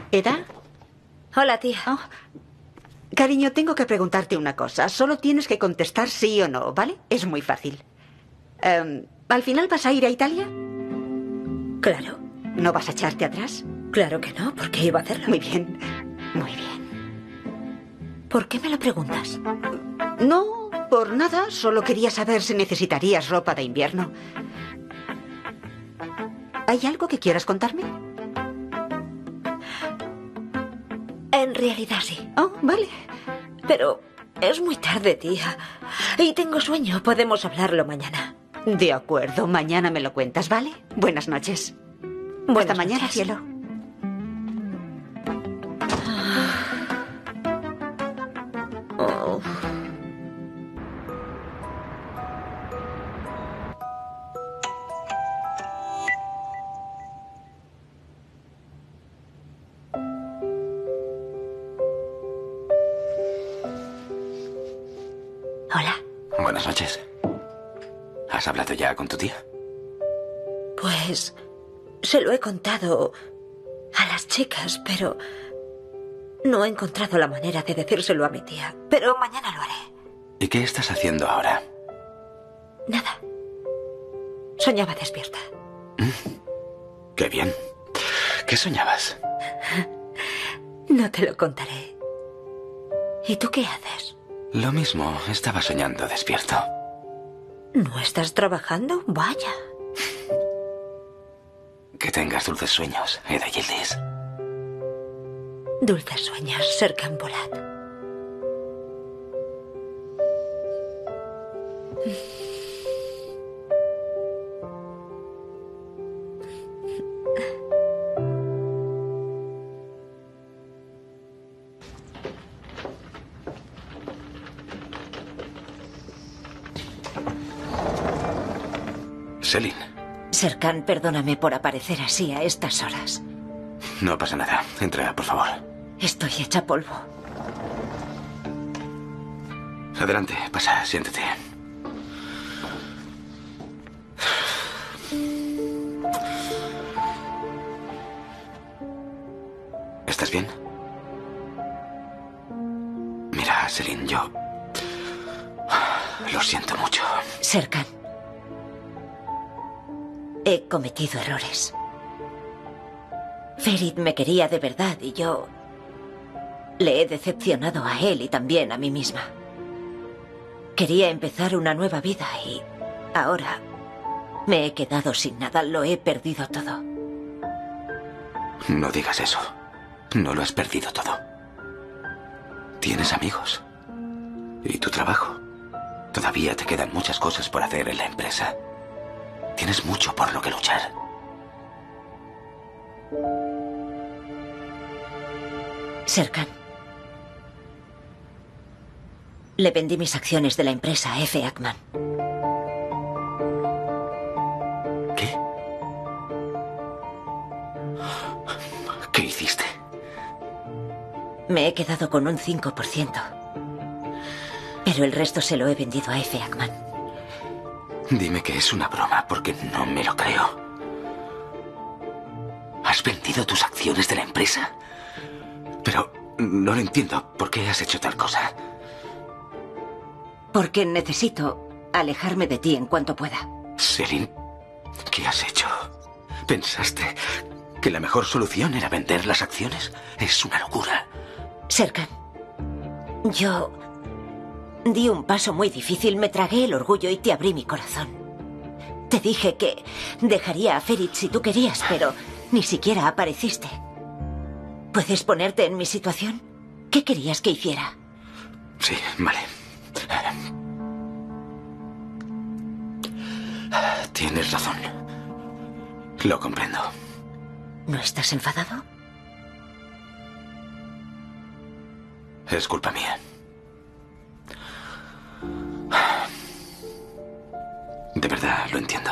¿Eda? Hola, tía. Oh. Cariño, tengo que preguntarte una cosa. Solo tienes que contestar sí o no, ¿vale? Es muy fácil. ¿Al final vas a ir a Italia? Claro. ¿No vas a echarte atrás? Claro que no, ¿por qué iba a hacerlo? Muy bien, muy bien. ¿Por qué me lo preguntas? No, por nada. Solo quería saber si necesitarías ropa de invierno. ¿Hay algo que quieras contarme? En realidad sí. Oh, vale. Pero es muy tarde, tía. Y tengo sueño. Podemos hablarlo mañana. De acuerdo, mañana me lo cuentas, ¿vale? Buenas noches. Hasta mañana, cielo. Oh. Hola. Buenas noches. ¿Has hablado ya con tu tía? Pues se lo he contado a las chicas, pero no he encontrado la manera de decírselo a mi tía. Pero mañana lo haré. ¿Y qué estás haciendo ahora? Nada. Soñaba despierta. Qué bien. ¿Qué soñabas? No te lo contaré. ¿Y tú qué haces? Lo mismo, estaba soñando despierto. ¿No estás trabajando? Vaya. Que tengas dulces sueños, Eda Yildiz. Dulces sueños, Serkan Polat. Selin. Serkan, perdóname por aparecer así a estas horas. No pasa nada. Entra, por favor. Estoy hecha polvo. Adelante, pasa, siéntate. ¿Estás bien? Mira, Selin, yo... Lo siento mucho. Serkan. He cometido errores. Ferit me quería de verdad y yo le he decepcionado a él y también a mí misma. Quería empezar una nueva vida y ahora me he quedado sin nada, lo he perdido todo. No digas eso. No lo has perdido todo. Tienes amigos. Y tu trabajo. Todavía te quedan muchas cosas por hacer en la empresa. Tienes mucho por lo que luchar. Serkan. Le vendí mis acciones de la empresa a F. Ackman. ¿Qué? ¿Qué hiciste? Me he quedado con un 5%. Pero el resto se lo he vendido a F. Ackman. Dime que es una broma, porque no me lo creo. ¿Has vendido tus acciones de la empresa? Pero no lo entiendo. ¿Por qué has hecho tal cosa? Porque necesito alejarme de ti en cuanto pueda. Selin, ¿qué has hecho? ¿Pensaste que la mejor solución era vender las acciones? Es una locura. Serkan, yo di un paso muy difícil, me tragué el orgullo y te abrí mi corazón. Te dije que dejaría a Ferit si tú querías, pero ni siquiera apareciste. ¿Puedes ponerte en mi situación? ¿Qué querías que hiciera? Sí, vale. Tienes razón. Lo comprendo. ¿No estás enfadado? Es culpa mía. De verdad, lo entiendo.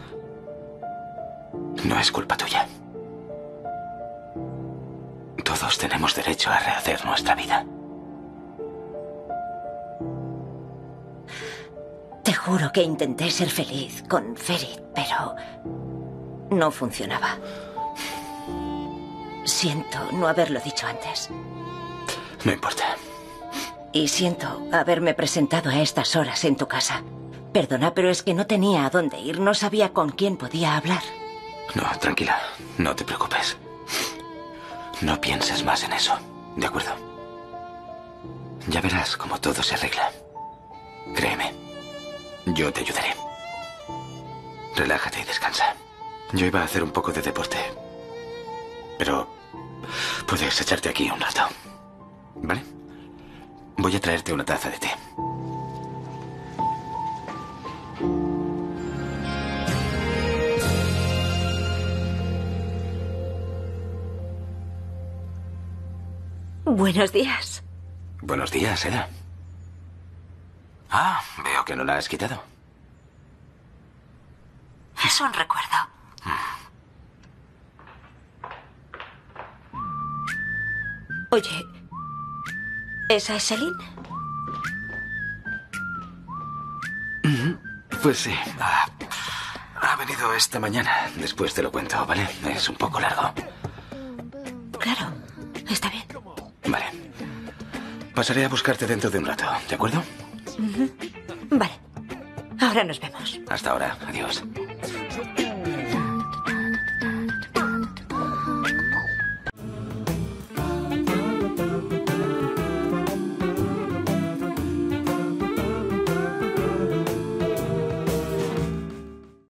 No es culpa tuya. Todos tenemos derecho a rehacer nuestra vida. Te juro que intenté ser feliz con Ferit, pero no funcionaba. Siento no haberlo dicho antes. No importa. Y siento haberme presentado a estas horas en tu casa. Perdona, pero es que no tenía a dónde ir. No sabía con quién podía hablar. No, tranquila. No te preocupes. No pienses más en eso. ¿De acuerdo? Ya verás cómo todo se arregla. Créeme. Yo te ayudaré. Relájate y descansa. Yo iba a hacer un poco de deporte. Pero puedes echarte aquí un rato. ¿Vale? Voy a traerte una taza de té. Buenos días. Buenos días, Eda. Ah, veo que no la has quitado. Es un recuerdo. Oye, ¿esa es Celine? Pues sí. Ha venido esta mañana. Después te lo cuento, ¿vale? Es un poco largo. Claro, está bien. Vale. Pasaré a buscarte dentro de un rato, ¿de acuerdo? Vale. Ahora nos vemos. Hasta ahora. Adiós.